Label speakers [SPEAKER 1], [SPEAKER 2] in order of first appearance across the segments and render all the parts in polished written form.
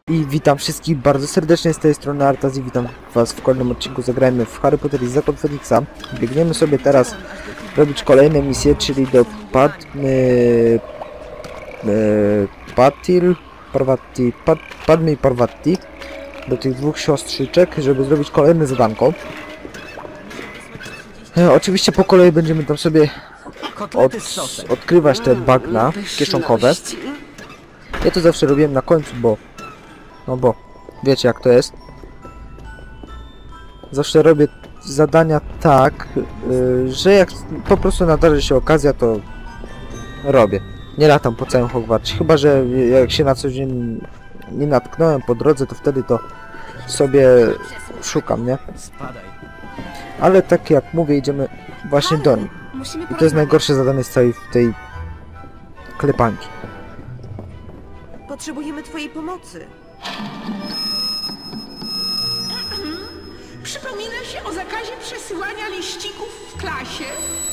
[SPEAKER 1] I witam wszystkich bardzo serdecznie z tej strony Artaz i witam was w kolejnym odcinku. Zagrajmy w Harry Potter i Zakon Feniksa. Biegniemy sobie teraz robić kolejne misje, czyli do Padmy i Parvati, do tych dwóch siostrzyczek, żeby zrobić kolejne zadanko. Oczywiście po kolei będziemy tam sobie odkrywać te bagna kieszonkowe. Ja to zawsze robiłem na końcu, bo wiecie jak to jest. Zawsze robię zadania tak, że jak po prostu nadarzy się okazja, to robię. Nie latam po całym Hogwarcie, chyba że jak się na coś nie natknąłem po drodze, to wtedy to sobie szukam, nie? Ale tak jak mówię, idziemy właśnie do nich. I to jest najgorsze zadanie z całej tej klepanki.
[SPEAKER 2] Potrzebujemy twojej pomocy.
[SPEAKER 3] Przypomina się o zakazie przesyłania liścików w klasie?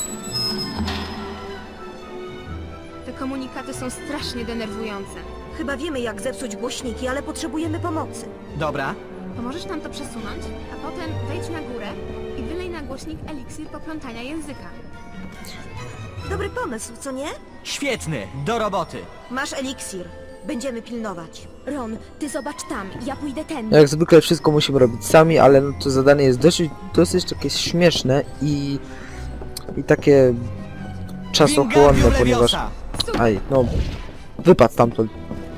[SPEAKER 4] Te komunikaty są strasznie denerwujące.
[SPEAKER 2] Chyba wiemy, jak zepsuć głośniki, ale potrzebujemy pomocy.
[SPEAKER 5] Dobra.
[SPEAKER 4] Pomożesz nam to przesunąć, a potem wejdź na górę i wylej na głośnik eliksir poplątania języka.
[SPEAKER 2] Dobry pomysł, co nie?
[SPEAKER 5] Świetny, do roboty.
[SPEAKER 2] Masz eliksir. Będziemy pilnować.
[SPEAKER 4] Ron, ty zobacz tam, ja pójdę tędy.
[SPEAKER 1] Jak zwykle wszystko musimy robić sami, ale no to zadanie jest dosyć takie śmieszne i takie czasochłonne, ponieważ... Aj, no, wypadł stamtąd.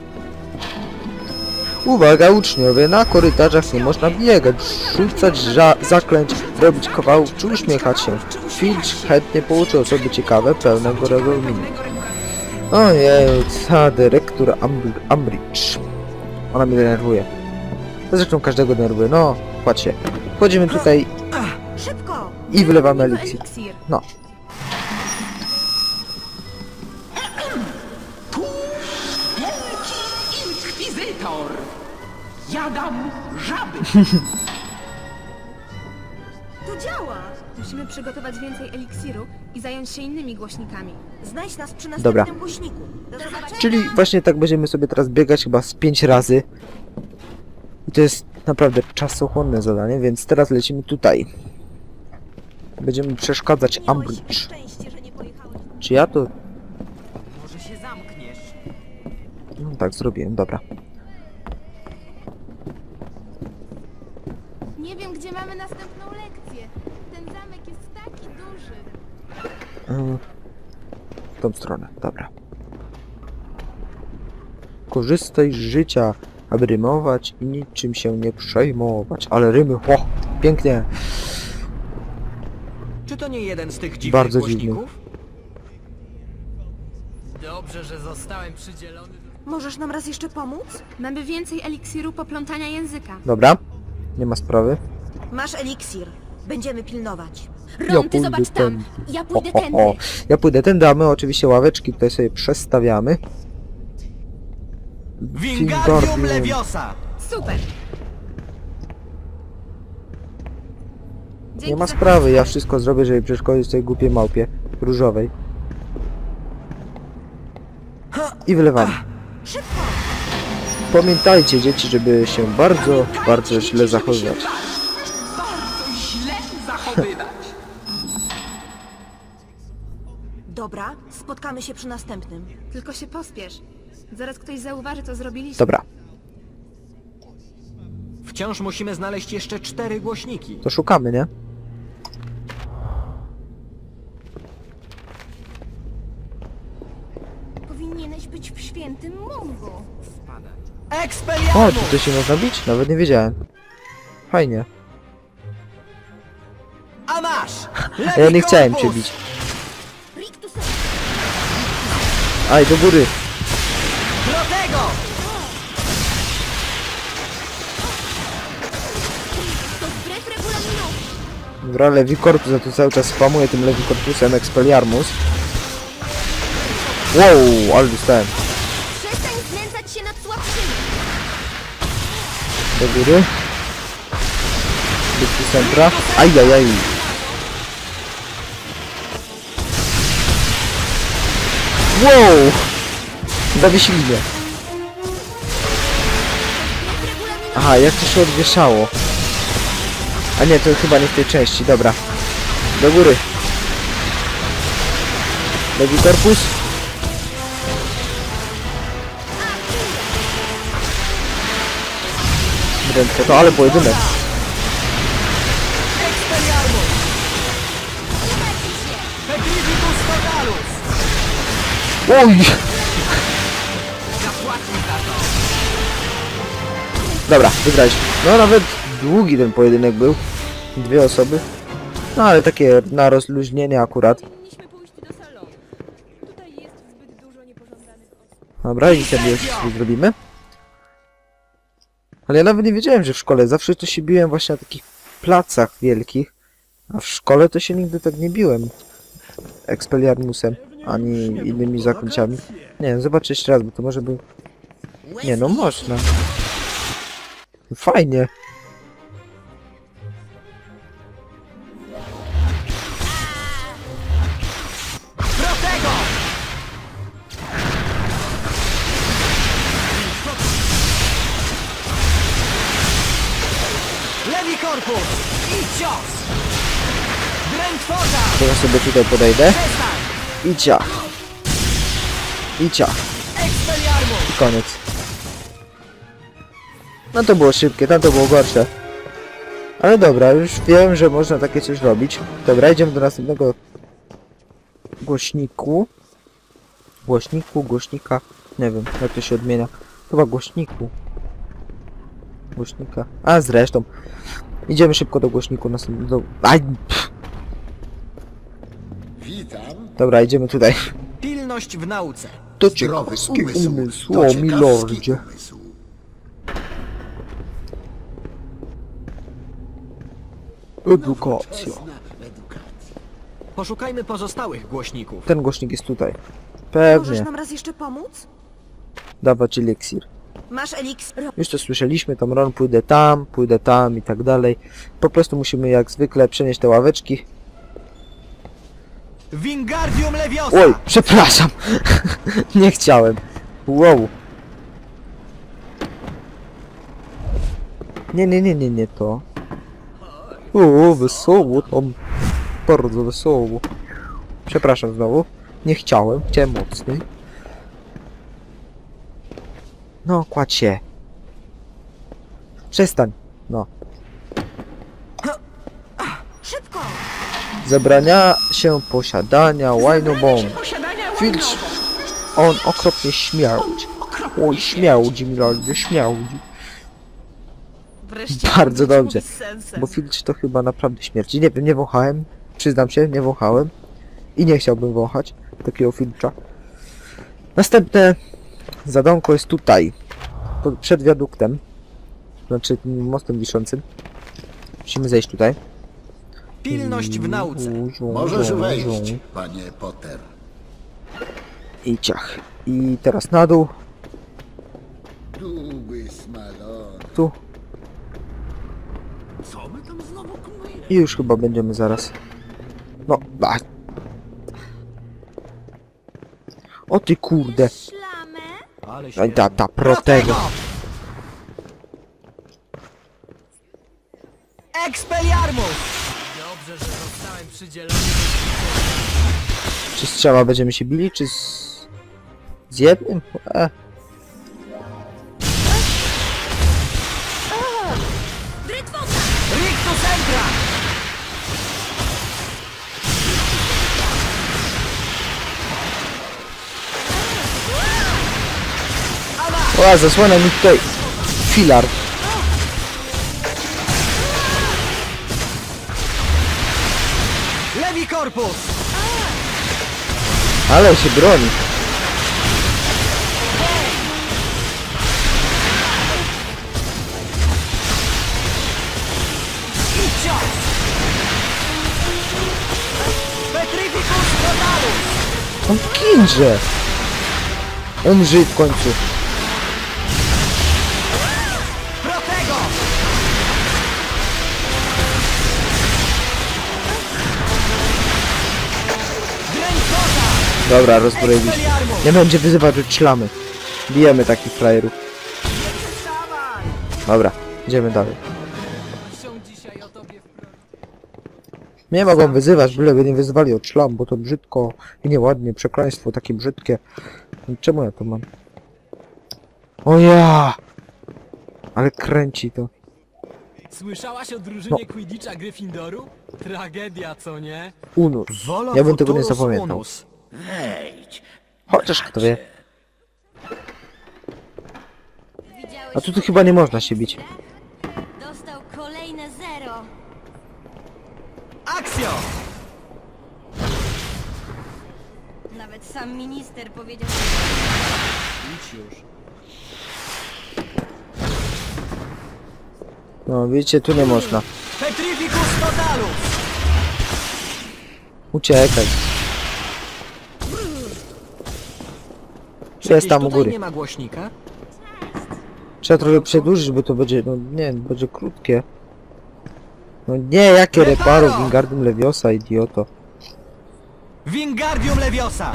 [SPEAKER 1] Uwaga uczniowie, na korytarzach nie można biegać, rzucać zaklęć, robić kawałów czy uśmiechać się. Filch chętnie pouczy osoby ciekawe, pełnego regulaminu. Ojej, ta dyrektor Umbridge. Ona mnie denerwuje. Zresztą każdego denerwuje. No, patrzcie. Wchodzimy tutaj
[SPEAKER 2] Szybko!
[SPEAKER 1] i wylewamy eliksir. No.
[SPEAKER 3] Tu wielki inkwizytor. Jadam żaby.
[SPEAKER 2] To działa!
[SPEAKER 4] Musimy przygotować więcej eliksiru i zająć się innymi głośnikami.
[SPEAKER 2] Znajdź nas przy
[SPEAKER 1] Dobra.
[SPEAKER 2] następnym głośniku. Do zobaczenia!
[SPEAKER 1] Czyli właśnie tak będziemy sobie teraz biegać chyba z 5 razy. I to jest naprawdę czasochłonne zadanie, więc teraz lecimy tutaj. Będziemy przeszkadzać
[SPEAKER 2] Miałeś
[SPEAKER 1] Umbridge.
[SPEAKER 2] szczęście, że nie pojechałeś.
[SPEAKER 1] Czy ja to...
[SPEAKER 5] Może się zamkniesz.
[SPEAKER 1] No tak, zrobiłem, dobra.
[SPEAKER 4] Nie wiem, gdzie mamy następną lekcję. Ten zamek jest taki duży.
[SPEAKER 1] W tą stronę, dobra. Korzystaj z życia, aby rymować i niczym się nie przejmować. Ale rymy, pięknie.
[SPEAKER 5] Czy to nie jeden z tych dziwnych
[SPEAKER 1] Bardzo
[SPEAKER 5] głośników? Dobrze, że zostałem przydzielony.
[SPEAKER 2] Możesz nam raz jeszcze pomóc?
[SPEAKER 4] Mamy więcej eliksiru poplątania języka.
[SPEAKER 1] Dobra, nie ma sprawy.
[SPEAKER 2] Masz eliksir. Będziemy pilnować.
[SPEAKER 4] Ron, ty zobacz tam, ja pójdę tędy.
[SPEAKER 1] Ja pójdę tędy, a my oczywiście ławeczki tutaj sobie przestawiamy.
[SPEAKER 5] Wingardium Leviosa!
[SPEAKER 4] Super!
[SPEAKER 1] Nie ma sprawy, ja wszystko zrobię, żeby przeszkodzić tej głupiej małpie różowej. I wylewamy.
[SPEAKER 2] Szybko!
[SPEAKER 1] Pamiętajcie dzieci, żeby się bardzo źle zachowywać.
[SPEAKER 3] Bardzo źle zachowywać.
[SPEAKER 2] Dobra, spotkamy się przy następnym.
[SPEAKER 4] Tylko się pospiesz. Zaraz ktoś zauważy, co zrobiliśmy.
[SPEAKER 1] Dobra,
[SPEAKER 5] Wciąż musimy znaleźć jeszcze 4 głośniki.
[SPEAKER 1] to szukamy, nie?
[SPEAKER 4] Powinieneś być w świętym Mungu.
[SPEAKER 1] O,
[SPEAKER 5] Expelliarmus!
[SPEAKER 1] czy to się można bić? Nawet nie wiedziałem. Fajnie.
[SPEAKER 5] A masz!
[SPEAKER 1] A ja nie chciałem cię bić. Aj, do góry.
[SPEAKER 5] Do tego!
[SPEAKER 4] To wbrew regulaminowi.
[SPEAKER 1] Dobra, Levicorpus, ja tu cały czas spamuję tym Levicorpusem Expelliarmus. Wow, ale dostałem.
[SPEAKER 4] Przestań znęcać się nad słabszymi.
[SPEAKER 1] Do góry. Do centra. Ajajaj. Wow! Zawiesili mnie. Aha, jak to się odwieszało? A nie, to chyba nie w tej części, dobra. Do góry. Lewi korpus. Ręce, to ale pojedynek.
[SPEAKER 5] Expelliarmus! Petrificus totalus!
[SPEAKER 1] Oj!
[SPEAKER 5] Zapłacił za to!
[SPEAKER 1] Dobra, wygraliśmy. No nawet długi ten pojedynek był. 2 osoby. No ale takie na rozluźnienie akurat.
[SPEAKER 6] Powinniśmy pójść do salonu. Tutaj jest zbyt dużo niepożądanych osób.
[SPEAKER 1] Dobra, i sobie zrobimy. Ale ja nawet nie wiedziałem, że w szkole zawsze to się biłem właśnie na takich placach wielkich. A w szkole to się nigdy tak nie biłem. Expelliarmusem, ani innymi zaklęciami. Nie wiem, zobaczę jeszcze raz, bo to może by... Nie no, można. Fajnie.
[SPEAKER 5] Protego! Lewi korpus! I cios! Drętwota!
[SPEAKER 1] Teraz sobie tutaj podejdę.
[SPEAKER 5] Przestań!
[SPEAKER 1] I ciach. I ciach.
[SPEAKER 5] Expelliarmus!
[SPEAKER 1] I koniec. No to było szybkie, tam to było gorsze. Ale dobra, już wiem, że można takie coś robić. Dobra, idziemy do następnego głośniku. Głośnika. Nie wiem, jak to się odmienia. Chyba głośniku. Głośnika. A zresztą. Idziemy szybko do głośniku następnego. Aj! Pff. Dobra, idziemy tutaj.
[SPEAKER 5] Pilność w nauce.
[SPEAKER 1] To ciekawski umysł, o milordzie. Edukacja.
[SPEAKER 5] Poszukajmy pozostałych głośników.
[SPEAKER 1] Ten głośnik jest tutaj.
[SPEAKER 2] Możesz
[SPEAKER 1] Pewnie.
[SPEAKER 2] nam raz jeszcze pomóc?
[SPEAKER 1] Dawać eliksir.
[SPEAKER 2] Masz eliksir.
[SPEAKER 1] Już to słyszeliśmy, tam Ron, pójdę tam i tak dalej. Po prostu musimy jak zwykle przenieść te ławeczki.
[SPEAKER 5] Wingardium Leviosa!
[SPEAKER 1] Oj, przepraszam. Nie chciałem. Wow. Nie to. O, wesoło tam. Bardzo wesoło. Przepraszam znowu. Nie chciałem, chciałem mocniej. No, kładź się. Przestań. No.
[SPEAKER 2] Szybko!
[SPEAKER 1] Zabrania się posiadania łajnobomb.
[SPEAKER 3] Posiadania
[SPEAKER 1] Filcz. On okropnie śmierdzi. Oj, śmierdzi, milordzie, śmierdzi.
[SPEAKER 2] Wreszcie
[SPEAKER 1] Bardzo
[SPEAKER 2] mówisz
[SPEAKER 1] dobrze.
[SPEAKER 2] z sensem.
[SPEAKER 1] Bo filtr to chyba naprawdę śmierci. Nie wiem, nie wąchałem. Przyznam się, nie wąchałem. I nie chciałbym wąchać takiego filtra. Następne zadonko jest tutaj. Przed wiaduktem. Znaczy tym mostem wiszącym. Musimy zejść tutaj.
[SPEAKER 5] Pilność w nauce.
[SPEAKER 7] Możesz wejść, panie Potter.
[SPEAKER 1] I ciach. I teraz na dół.
[SPEAKER 7] Długi smalon.
[SPEAKER 1] Tu. I już chyba będziemy zaraz. No, a. O ty kurde.
[SPEAKER 4] Szlamę?
[SPEAKER 5] Ale
[SPEAKER 1] Aj, ta protego.
[SPEAKER 5] Expelliarmus!
[SPEAKER 1] Czy z trzema będziemy się bili, czy z jednym?
[SPEAKER 5] Rictus Entra!
[SPEAKER 1] O, zasłania mi tutaj filar.
[SPEAKER 5] Lewi korpus!
[SPEAKER 1] Ale się broni.
[SPEAKER 5] I cios! Petrificus totalus!
[SPEAKER 1] On kinże. Umrzyj w końcu.
[SPEAKER 5] Protego! Drętwota!
[SPEAKER 1] Dobra, rozbroiliśmy. Nie będzie wyzywać, że szlamy. Bijemy takich frajerów. Dobra, Idziemy dalej.
[SPEAKER 5] Są dzisiaj o tobie wprost.
[SPEAKER 1] Nie mogą wyzywać, byleby nie wyzywali od szlam, bo to brzydko i nieładnie, przekleństwo takie brzydkie. Czemu ja to mam? O ja! Ale kręci to.
[SPEAKER 5] Słyszałaś o drużynie Quidditcha Gryffindoru? Tragedia, co nie?
[SPEAKER 1] Unus.
[SPEAKER 5] Volo
[SPEAKER 1] Ja bym tego nie
[SPEAKER 5] Futurus
[SPEAKER 1] zapamiętał.
[SPEAKER 5] Unus.
[SPEAKER 7] Wejdź.
[SPEAKER 1] Chociaż kto wie.
[SPEAKER 8] Widziałeś
[SPEAKER 1] A tu chyba nie można się bić.
[SPEAKER 8] Dostał kolejne 0.
[SPEAKER 5] Akcjo!
[SPEAKER 8] Nawet sam minister powiedział,
[SPEAKER 5] Idź już.
[SPEAKER 1] No widzicie, tu nie można.
[SPEAKER 5] Petrificus Totalus!
[SPEAKER 1] Uciekaj. Jest tam u
[SPEAKER 5] Tutaj
[SPEAKER 1] góry.
[SPEAKER 5] nie ma głośnika?
[SPEAKER 1] Trzeba trochę przedłużyć, bo to będzie, no nie, będzie krótkie. No nie, jakie reparo, Wingardium Leviosa, idioto.
[SPEAKER 5] Wingardium Leviosa!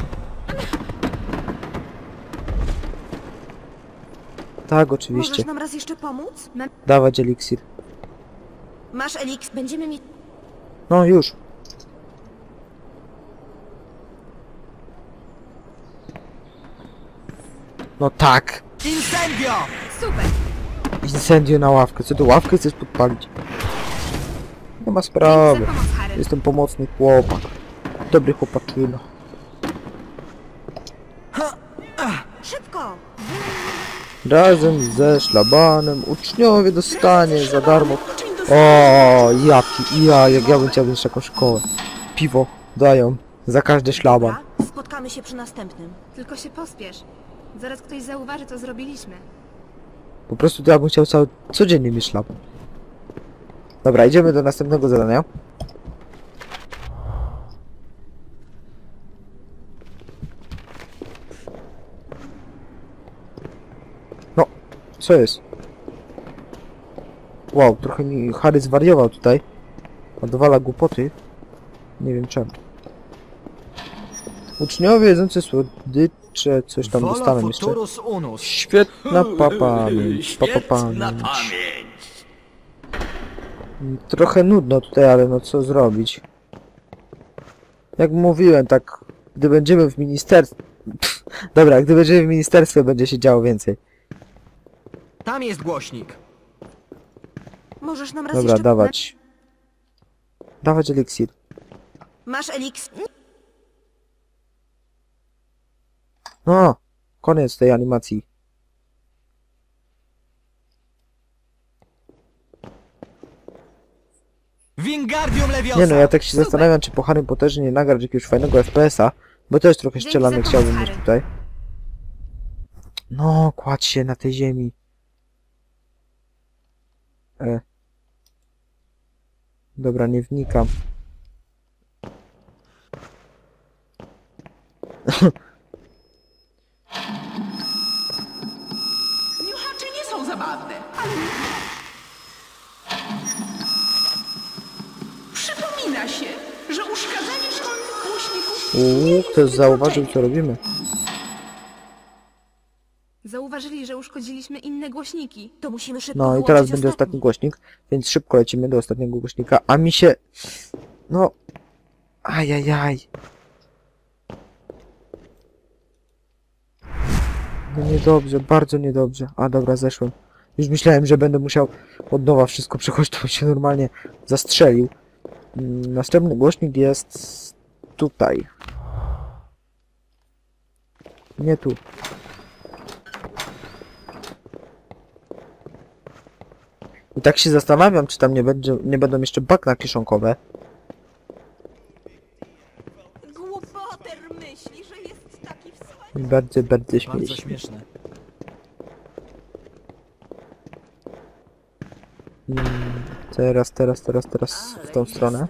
[SPEAKER 1] Tak, oczywiście.
[SPEAKER 2] Możesz nam raz jeszcze pomóc?
[SPEAKER 1] Dawać eliksir.
[SPEAKER 2] Masz eliks.
[SPEAKER 4] Będziemy mieć...
[SPEAKER 1] No już. No tak.
[SPEAKER 5] Incendio!
[SPEAKER 4] Super!
[SPEAKER 1] Incendio na ławkę. Co to ławkę chcesz podpalić? Nie ma sprawy.
[SPEAKER 4] Dzięki za pomoc, Harry.
[SPEAKER 1] Jestem pomocny chłopak. Dobry chłopaczyno.
[SPEAKER 2] Szybko!
[SPEAKER 1] Razem ze szlabanem uczniowie dostanie za darmo. O, jak ja bym chciał mieć taką szkołę. Piwo dają za każdy szlaban.
[SPEAKER 2] Dobra, spotkamy się przy następnym.
[SPEAKER 4] Tylko się pospiesz. Zaraz ktoś zauważy, co zrobiliśmy.
[SPEAKER 1] Po prostu to ja bym chciał codziennie mieć szlaban. Dobra, idziemy do następnego zadania. No, co jest? Wow, trochę mi Harry zwariował tutaj. Odwala głupoty. Nie wiem czemu. Uczniowie jedzący słodycze, coś tam
[SPEAKER 5] Volo
[SPEAKER 1] dostaną jeszcze.
[SPEAKER 5] Futurus Unus.
[SPEAKER 1] Świetna pamięć. Trochę nudno tutaj, ale no co zrobić? Jak mówiłem, tak gdy będziemy w ministerstwie... Dobra, gdy będziemy w ministerstwie, będzie się działo więcej.
[SPEAKER 5] Tam jest głośnik.
[SPEAKER 2] Możesz nam raz
[SPEAKER 1] Dobra,
[SPEAKER 2] jeszcze...
[SPEAKER 1] dawać. Dawać eliksir.
[SPEAKER 2] Masz eliks.
[SPEAKER 1] No, koniec tej animacji.
[SPEAKER 5] Wingardium Leviosa!
[SPEAKER 1] Nie no, ja tak się zastanawiam, czy po Harry Potterze nie nagrać jakiegoś fajnego FPS-a, bo też trochę
[SPEAKER 4] Dzięki
[SPEAKER 1] strzelany
[SPEAKER 4] za pomoc,
[SPEAKER 1] chciałbym mieć
[SPEAKER 4] Harry.
[SPEAKER 1] tutaj. No, kładź się na tej ziemi. Dobra, nie wnikam.
[SPEAKER 3] Niuchacze nie są zabawne, ale... Przypomina się, że uszkadzanie szkolnych głośników
[SPEAKER 1] Ktoś zauważył, co robimy.
[SPEAKER 4] Zauważyli, że uszkodziliśmy inne głośniki.
[SPEAKER 2] To musimy szybko
[SPEAKER 1] No i
[SPEAKER 2] wyłączyć
[SPEAKER 1] teraz będzie ostatni głośnik, więc szybko lecimy do ostatniego głośnika, a mi się... No... Ajajaj. No niedobrze, bardzo niedobrze. A dobra, zeszłem. Już myślałem, że będę musiał od nowa wszystko przechodzić, to się normalnie zastrzelił. Następny głośnik jest... tutaj. Nie tu. I tak się zastanawiam, czy tam nie będą jeszcze bagna kieszonkowe.
[SPEAKER 3] Głupoter myśli, że jest taki wspaniały.
[SPEAKER 1] Bardzo
[SPEAKER 5] Bardzo
[SPEAKER 1] śmieszne.
[SPEAKER 5] śmieszne.
[SPEAKER 1] Teraz w tą stronę.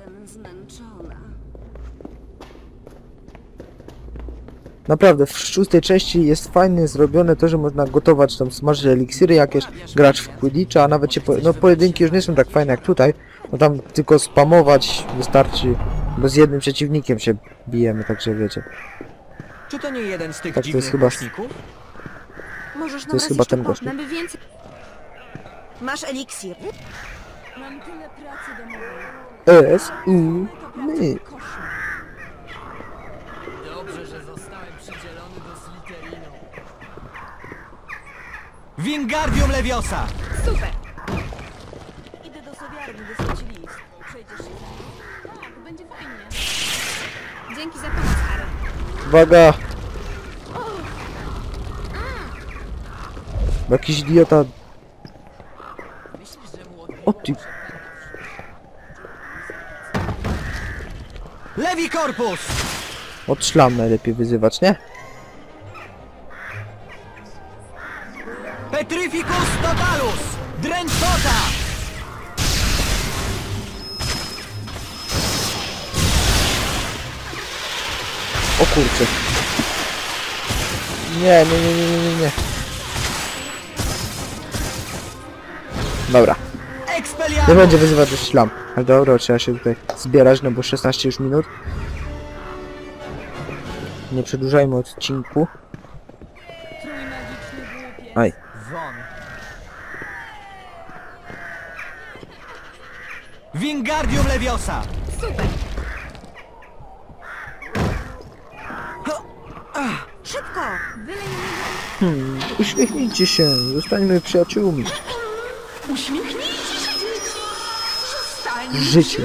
[SPEAKER 1] Naprawdę, w szóstej części jest fajnie zrobione to, że można gotować tam, smażyć eliksiry jakieś, grać w Quidditcha, a nawet się... No pojedynki już nie są tak fajne jak tutaj, bo tam tylko spamować wystarczy, bo z jednym przeciwnikiem się bijemy, także wiecie.
[SPEAKER 5] Czy to nie jeden z tych
[SPEAKER 1] Tak, to jest
[SPEAKER 5] dziwnych
[SPEAKER 1] chyba-
[SPEAKER 5] głośników?
[SPEAKER 2] Możesz nam
[SPEAKER 1] To jest
[SPEAKER 2] raz
[SPEAKER 1] chyba
[SPEAKER 2] jeszcze
[SPEAKER 1] ten
[SPEAKER 2] pomóc?
[SPEAKER 1] głośnik.
[SPEAKER 4] Mamy więcej...
[SPEAKER 2] Masz eliksir.
[SPEAKER 6] Mam tyle pracy domowej.
[SPEAKER 1] S-U-My.
[SPEAKER 6] Koszmar.
[SPEAKER 5] Dobrze, że zostałem przydzielony do Slytherinu. Wingardium Leviosa!
[SPEAKER 4] Super!
[SPEAKER 6] Idę do sowiarni wysłać list. Przejdziesz się ze mną? Tak, będzie fajnie.
[SPEAKER 4] Dzięki za pomoc, Harry.
[SPEAKER 1] Uwaga! Jakiś idiota...
[SPEAKER 5] Myślisz, że mu odbiło?
[SPEAKER 1] O ty...
[SPEAKER 5] Levi Corpus!
[SPEAKER 1] Od szlam najlepiej wyzywać, nie?
[SPEAKER 5] Petrificus Totalus! Dręczota!
[SPEAKER 1] O kurczę. Nie. Dobra. Nie
[SPEAKER 5] Expelliarmus!
[SPEAKER 1] będzie wyzywać do szlam. Ale dobra, trzeba się tutaj zbierać, no bo 16 już minut. Nie przedłużajmy odcinku.
[SPEAKER 6] Trójmagiczny głupiec.
[SPEAKER 1] Aj.
[SPEAKER 5] Won. Wingardium Leviosa!
[SPEAKER 4] Super!
[SPEAKER 2] Szybko!
[SPEAKER 4] Wylej na niego...
[SPEAKER 1] Uśmiechnijcie się, zostańmy przyjaciółmi.
[SPEAKER 3] Uśmiechnijcie się, dzieci! Przestańcie!
[SPEAKER 1] Życie.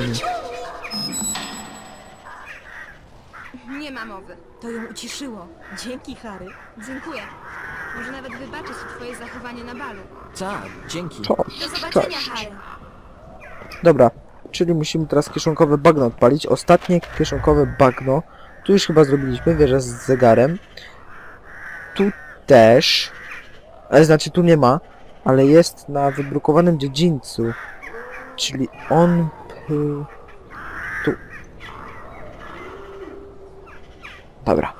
[SPEAKER 4] Nie ma mowy.
[SPEAKER 2] To ją uciszyło. Dzięki, Harry.
[SPEAKER 4] Dziękuję. Może nawet wybaczę ci twoje zachowanie na balu.
[SPEAKER 5] Tak, dzięki.
[SPEAKER 4] Do
[SPEAKER 1] Cześć,
[SPEAKER 4] zobaczenia,
[SPEAKER 1] cześć.
[SPEAKER 4] Harry.
[SPEAKER 1] Dobra, czyli musimy teraz kieszonkowe bagno odpalić. Ostatnie kieszonkowe bagno. Tu już chyba zrobiliśmy, wieżę z zegarem. Tu też. Ale znaczy tu nie ma. Ale jest na wybrukowanym dziedzińcu. Czyli on... Tu. Dobra.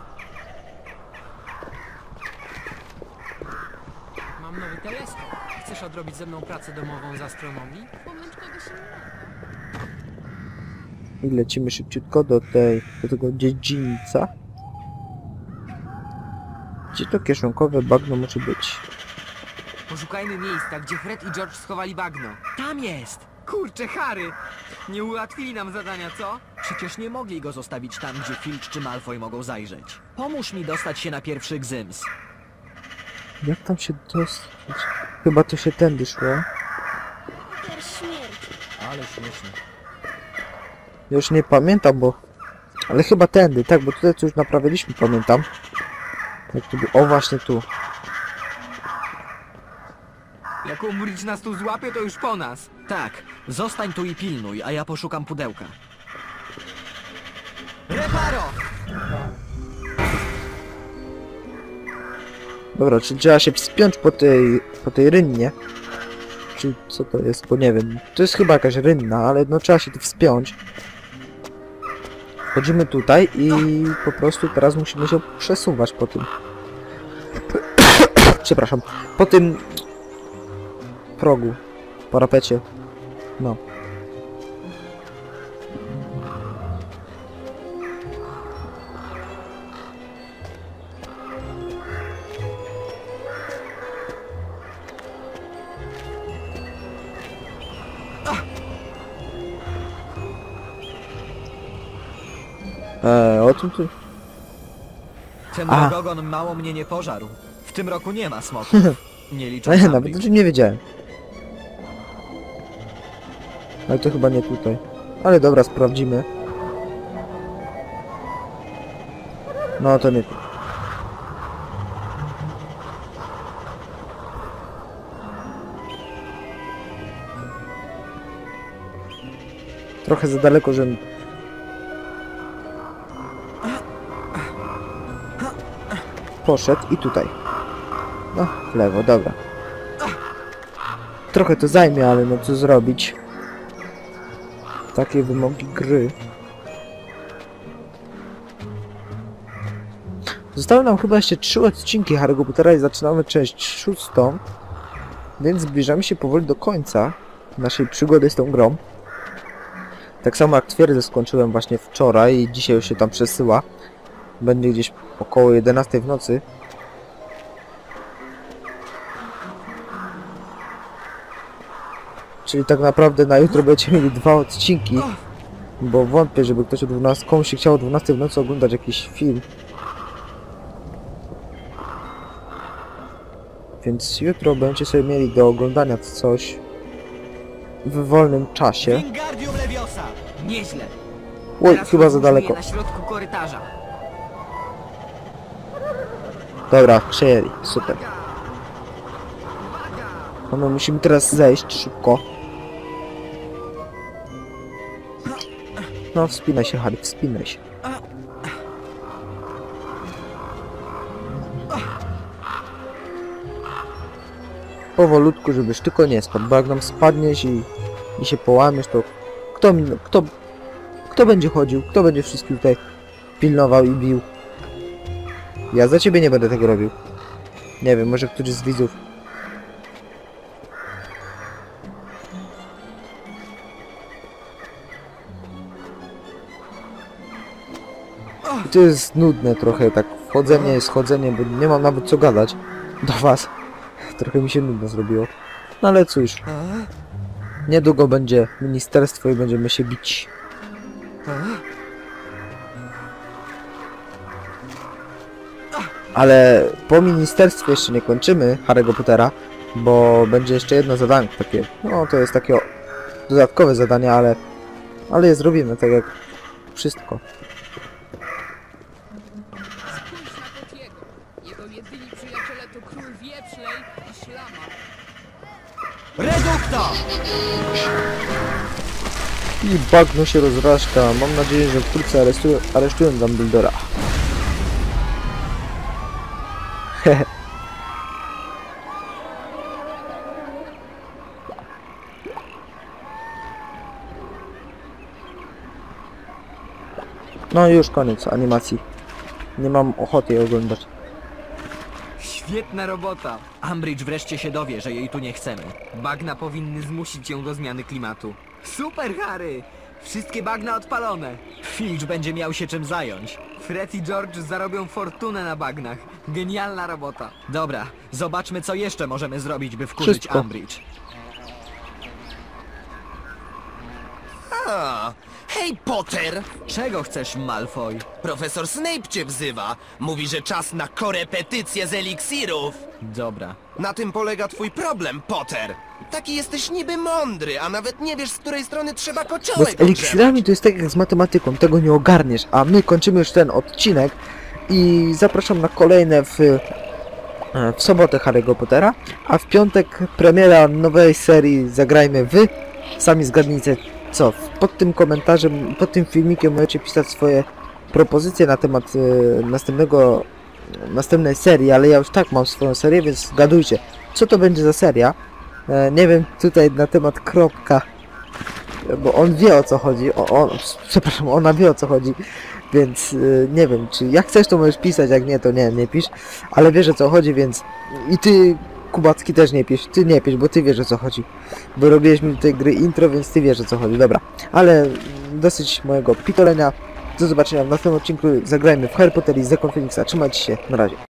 [SPEAKER 5] Mam nowy teleskop. Chcesz odrobić ze mną pracę domową z astronomii?
[SPEAKER 6] Pomęcz kogoś innego.
[SPEAKER 1] I lecimy szybciutko do tego dziedzińca. Gdzie to kieszonkowe bagno może być?
[SPEAKER 9] Poszukajmy miejsca, gdzie Fred i George schowali bagno.
[SPEAKER 5] Tam jest!
[SPEAKER 9] Kurczę, Harry! Nie ułatwili nam zadania, co?
[SPEAKER 5] Przecież nie mogli go zostawić tam, gdzie Filch czy Malfoy mogą zajrzeć. Pomóż mi dostać się na pierwszy gzyms.
[SPEAKER 1] Jak tam się dostać? Chyba to się tędy szło.
[SPEAKER 5] Ale śmiesznie.
[SPEAKER 1] Ja już nie pamiętam, bo... Ale chyba tędy, tak, bo tutaj co już naprawiliśmy, pamiętam. Tak, tu... O, właśnie tu.
[SPEAKER 9] Jak Umbridge nas tu złapie, to już po nas.
[SPEAKER 5] Tak, zostań tu i pilnuj, a ja poszukam pudełka. Reparo!
[SPEAKER 1] Dobra, czyli trzeba się wspiąć po tej rynnie. Czy co to jest, bo nie wiem. To jest chyba jakaś rynna, ale no trzeba się tu wspiąć. Chodzimy tutaj i po prostu teraz musimy się przesuwać po tym. Przepraszam. Po tym progu. Parapecie. No. O tym tu...
[SPEAKER 5] Ten
[SPEAKER 1] A.
[SPEAKER 5] Rogogon mało mnie nie pożarł. W tym roku nie ma smoków. Nie licząc
[SPEAKER 1] Ja
[SPEAKER 5] Umbridge.
[SPEAKER 1] nawet o tym nie wiedziałem. Ale to chyba nie tutaj. Ale dobra, sprawdzimy. No to nie tu. Trochę za daleko, że... Poszedł i tutaj. No, w lewo, dobra. Trochę to zajmie, ale no co zrobić? Takie wymogi gry. Zostały nam chyba jeszcze 3 odcinki Harry'ego Pottera i zaczynamy część 6. Więc zbliżamy się powoli do końca naszej przygody z tą grą. Tak samo jak twierdzę skończyłem właśnie wczoraj i dzisiaj już się tam przesyła. Będzie gdzieś około 11 w nocy. Czyli tak naprawdę na jutro będziecie mieli 2 odcinki. Bo wątpię, żeby ktoś o 12, komuś się chciało o 12 w nocy oglądać jakiś film. Więc jutro będziecie sobie mieli do oglądania coś w wolnym czasie.
[SPEAKER 5] Wingardium Leviosa!
[SPEAKER 9] Nieźle.
[SPEAKER 1] Oj,
[SPEAKER 9] Teraz
[SPEAKER 1] chyba za
[SPEAKER 9] rozłóżmy je
[SPEAKER 1] daleko.
[SPEAKER 9] na środku korytarza.
[SPEAKER 1] Dobra, przejęli, super. No my musimy teraz zejść szybko. No wspinaj się, Harry, wspinaj się. Powolutku, żebyś tylko nie spadł, bo jak nam spadniesz i się połamiesz, to kto będzie chodził? Kto będzie wszystkich tutaj pilnował i bił? Ja za ciebie nie będę tego robił. Nie wiem, może któryś z widzów. I to jest nudne trochę, tak wchodzenie i schodzenie, bo nie mam nawet co gadać do was. Trochę mi się nudno zrobiło. No ale cóż. Niedługo będzie ministerstwo i będziemy się bić. Ale po ministerstwie jeszcze nie kończymy Harry'ego Pottera, bo będzie jeszcze jedno zadanie takie, no to jest takie dodatkowe zadanie, ale je zrobimy tak jak wszystko.
[SPEAKER 10] Spójrz na Potiego. Jego jedyni przyjaciele to król Wieprzelej i Szlama.
[SPEAKER 5] Redukta!
[SPEAKER 1] I bagno się rozraszka. Mam nadzieję, że wkrótce aresztują Dumbledora. Hehe. No już koniec animacji. Nie mam ochoty jej oglądać.
[SPEAKER 9] Świetna robota. Umbridge wreszcie się dowie, że jej tu nie chcemy. Bagna powinny zmusić ją do zmiany klimatu. Super, Harry! Wszystkie bagna odpalone.
[SPEAKER 5] Filch będzie miał się czym zająć.
[SPEAKER 9] Fred i George zarobią fortunę na bagnach. Genialna robota.
[SPEAKER 5] Dobra, zobaczmy co jeszcze możemy zrobić, by wkurzyć
[SPEAKER 1] Wszystko.
[SPEAKER 5] Umbridge.
[SPEAKER 11] A, hej Potter!
[SPEAKER 5] Czego chcesz, Malfoy?
[SPEAKER 11] Profesor Snape cię wzywa. Mówi, że czas na korepetycje z eliksirów.
[SPEAKER 5] Dobra.
[SPEAKER 11] Na tym polega twój problem, Potter. Taki jesteś niby mądry, a nawet nie wiesz, z której strony trzeba
[SPEAKER 1] Bo
[SPEAKER 11] kociołek
[SPEAKER 1] z eliksirami to jest tak jak z matematyką, tego nie ogarniesz, a my kończymy już ten odcinek i zapraszam na kolejne w sobotę Harry'ego Pottera, a w piątek premiera nowej serii Zagrajmy Wy. Sami zgadnijcie co. Pod tym komentarzem, pod tym filmikiem możecie pisać swoje propozycje na temat następnej serii, ale ja już tak mam swoją serię, więc zgadujcie, co to będzie za seria. Nie wiem tutaj na temat Kropka, bo on wie o co chodzi, przepraszam, ona wie o co chodzi, więc nie wiem, czy jak chcesz to możesz pisać, jak nie to nie pisz, ale wiesz o co chodzi, więc i ty Kubacki też nie pisz, ty nie pisz, bo ty wiesz o co chodzi, bo robiłeś mi do tej gry intro, więc ty wiesz o co chodzi, dobra, ale dosyć mojego pitolenia, do zobaczenia w następnym odcinku, zagrajmy w Harry Potter i Zakon Feniksa, trzymajcie się, na razie.